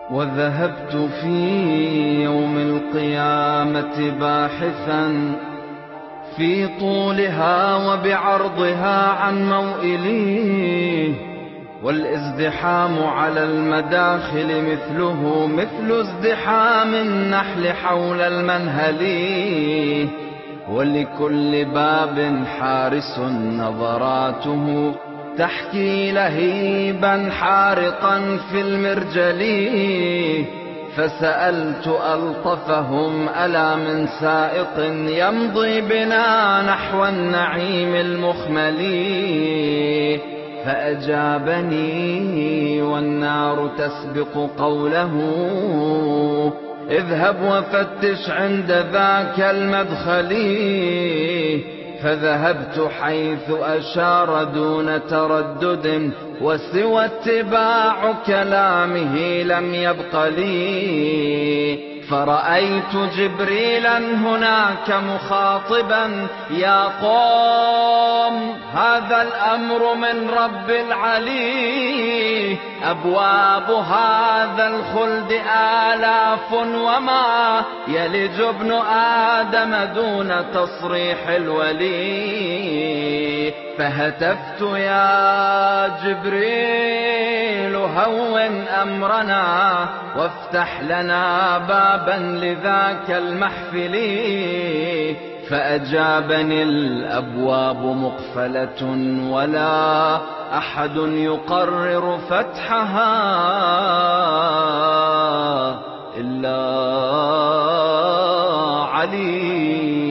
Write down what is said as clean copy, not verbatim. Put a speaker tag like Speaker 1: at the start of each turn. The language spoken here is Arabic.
Speaker 1: وذهبت في يوم القيامة باحثا في طولها وبعرضها عن موئلي، والازدحام على المداخل مثله مثل ازدحام النحل حول المنهل، ولكل باب حارس نظراته تحكي لهيبا حارقا في المرجل. فسألت ألطفهم ألا من سائق يمضي بنا نحو النعيم المخمل، فأجابني والنار تسبق قوله اذهب وفتش عند ذاك المدخل. فذهبت حيث أشار دون تردد، وسوى اتباع كلامه لم يبق لي. فرأيت جبريلا هناك مخاطبا يا قوم هذا الأمر من رب العلي، أبواب هذا الخلد آلاف وما يلج ابن آدم دون تصريح الولي. فهتفت يا جبريل هون أمرنا وافتح لنا بابا لذاك المحفل. فأجابني الأبواب مقفلة ولا أحد يقرر فتحها إلا علي.